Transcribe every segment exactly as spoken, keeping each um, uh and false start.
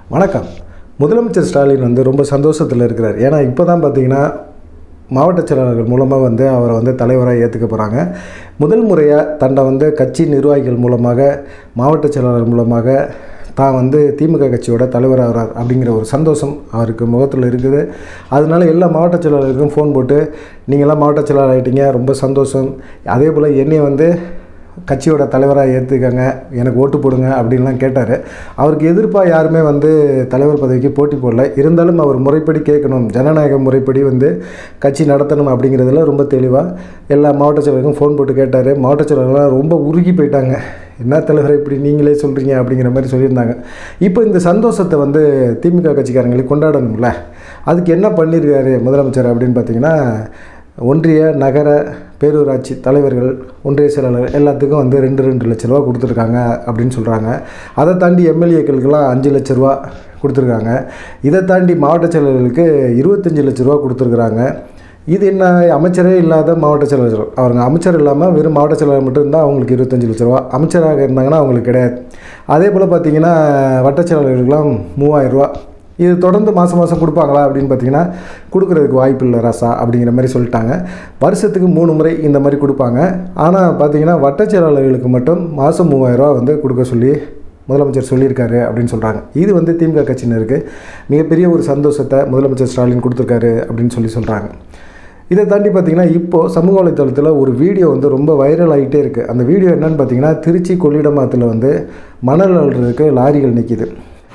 வணக்கம். முதலமைச்சர் ஸ்டாலின் வந்து ரொம்ப சந்தோஷத்தில் இருக்கிறார். ஏன்னா இப்போ தான் பார்த்தீங்கன்னா மாவட்ட செயலாளர்கள் மூலமாக வந்து அவரை வந்து தலைவராக ஏற்றுக்க போகிறாங்க. முதல் முறையாக தன்னை வந்து கட்சி நிர்வாகிகள் மூலமாக மாவட்ட செயலாளர் மூலமாக தான் வந்து திமுக கட்சியோட தலைவராகிறார் அப்படிங்கிற ஒரு சந்தோஷம் அவருக்கு முகத்தில் இருக்குது. அதனால எல்லா மாவட்ட செயலாளருக்கும் ஃபோன் போட்டு நீங்களாம் மாவட்ட செயலாளர் ஆகிட்டீங்க, ரொம்ப சந்தோஷம், அதே போல் என்னை வந்து கட்சியோட தலைவராக ஏற்றுக்கங்க, எனக்கு ஓட்டு போடுங்க அப்படின்லாம் கேட்டார். அவருக்கு எதிர்ப்பாக யாருமே வந்து தலைவர் பதவிக்கு போட்டி போடல. இருந்தாலும் அவர் முறைப்படி கேட்கணும், ஜனநாயக முறைப்படி வந்து கட்சி நடத்தணும் அப்படிங்கிறதுல ரொம்ப தெளிவாக எல்லா மாவட்ட செயலருக்கும் ஃபோன் போட்டு கேட்டார். மாவட்ட செயலர்கள்லாம் ரொம்ப உருகி போயிட்டாங்க. என்ன தலைவரை இப்படி நீங்களே சொல்கிறீங்க அப்படிங்கிற மாதிரி சொல்லியிருந்தாங்க. இப்போ இந்த சந்தோஷத்தை வந்து திமுக கட்சிக்காரங்களுக்கு கொண்டாடணும்ல, அதுக்கு என்ன பண்ணியிருக்காரு முதலமைச்சர் அப்படின்னு பார்த்தீங்கன்னா, ஒன்றிய நகர பேரூராட்சி தலைவர்கள், ஒன்றிய செயலாளர் எல்லாத்துக்கும் வந்து ரெண்டு ரெண்டு லட்ச ரூபா கொடுத்துருக்காங்க அப்படின்னு சொல்கிறாங்க. அதை தாண்டி எம்எல்ஏக்களுக்கெல்லாம் அஞ்சு லட்ச ரூபா கொடுத்துருக்காங்க. இதை தாண்டி மாவட்ட செயலாளர்களுக்கு இருபத்தஞ்சி லட்ச ரூபா கொடுத்துருக்குறாங்க. இது என்ன, அமைச்சரே இல்லாத மாவட்ட செயலாளர், அவங்க அமைச்சர் இல்லாமல் வெறும் மாவட்ட செயலாளர் மட்டும் இருந்தால் அவங்களுக்கு இருபத்தஞ்சி லட்ச ரூபா, அமைச்சராக இருந்தாங்கன்னா அவங்களுக்கு கிடையாது. அதே போல் பார்த்திங்கன்னா வட்ட செயலாளர்களுக்கெல்லாம் மூவாயிரரூவா. இது தொடர்ந்து மாதம் மாதம் கொடுப்பாங்களா அப்படின்னு பார்த்தீங்கன்னா கொடுக்குறதுக்கு வாய்ப்பு இல்லை ராசா அப்படிங்கிற மாதிரி சொல்லிட்டாங்க. வருஷத்துக்கு மூணு முறை இந்த மாதிரி கொடுப்பாங்க. ஆனால் பார்த்தீங்கன்னா வட்ட செயலாளர்களுக்கு மட்டும் மாதம் மூவாயிரரூவா வந்து கொடுக்க சொல்லி முதலமைச்சர் சொல்லியிருக்காரு அப்படின்னு சொல்கிறாங்க. இது வந்து திமுக கட்சியினருக்கு மிகப்பெரிய ஒரு சந்தோஷத்தை முதலமைச்சர் ஸ்டாலின் கொடுத்துருக்காரு அப்படின்னு சொல்லி சொல்கிறாங்க. இதை தாண்டி பார்த்திங்கன்னா இப்போது சமூக வலைத்தளத்தில் ஒரு வீடியோ வந்து ரொம்ப வைரல் ஆகிட்டே இருக்குது. அந்த வீடியோ என்னென்னு பார்த்தீங்கன்னா, திருச்சி கொள்ளிடமாத்தில் வந்து மணல் அள்ளுறதுக்கு லாரிகள் நிற்கிது.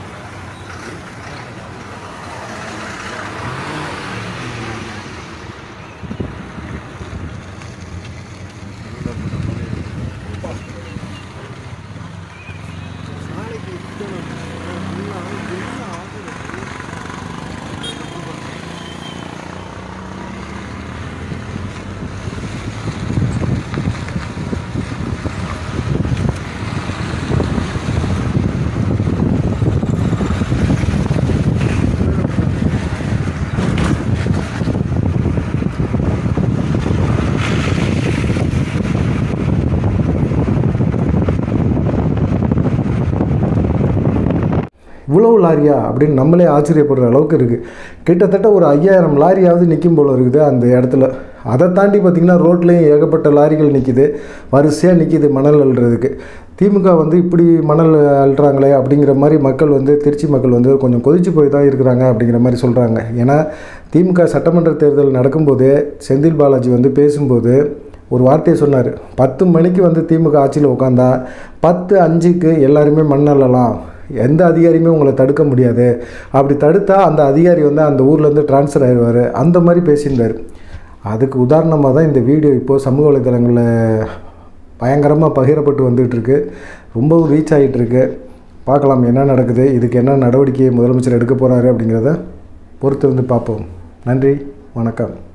இவ்வளவு லாரியா அப்படின்னு நம்மளே ஆச்சரியப்படுற அளவுக்கு இருக்குது. கிட்டத்தட்ட ஒரு ஐயாயிரம் லாரியாவது நிற்கும் போல் இருக்குது அந்த இடத்துல. அதை தாண்டி பார்த்திங்கன்னா ரோட்லேயும் ஏகப்பட்ட லாரிகள் நிற்கிது, வரிசையாக நிற்கிது மணல் அள்ளுறதுக்கு. திமுக வந்து இப்படி மணல் அள்ளுறாங்களே அப்படிங்கிற மாதிரி மக்கள் வந்து, திருச்சி மக்கள் வந்து கொஞ்சம் கொதிச்சு போய் தான் இருக்கிறாங்க அப்படிங்கிற மாதிரி சொல்கிறாங்க. ஏன்னா திமுக சட்டமன்ற தேர்தல் நடக்கும்போதே செந்தில் பாலாஜி வந்து பேசும்போது ஒரு வார்த்தையை சொன்னார். பத்து மணிக்கு வந்து திமுக ஆட்சியில் உட்காந்தா பத்து அஞ்சுக்கு எல்லாருமே மண் அள்ளலாம், எந்த அதிகாரியுமே உங்களை தடுக்க முடியாது, அப்படி தடுத்தா அந்த அதிகாரி வந்து அந்த ஊர்லேருந்து ட்ரான்ஸ்ஃபர் ஆகிடுவார், அந்த மாதிரி பேசியிருந்தார். அதுக்கு உதாரணமாக தான் இந்த வீடியோ இப்போது சமூக வலைத்தளங்களில் பயங்கரமாக பகிரப்பட்டு வந்துகிட்ருக்கு, ரொம்பவும் ரீச் ஆகிட்டுருக்கு. பார்க்கலாம் என்ன நடக்குது, இதுக்கு என்ன நடவடிக்கையை முதலமைச்சர் எடுக்க போகிறாரு அப்படிங்கிறத பொறுத்திருந்து பார்ப்போம். நன்றி, வணக்கம்.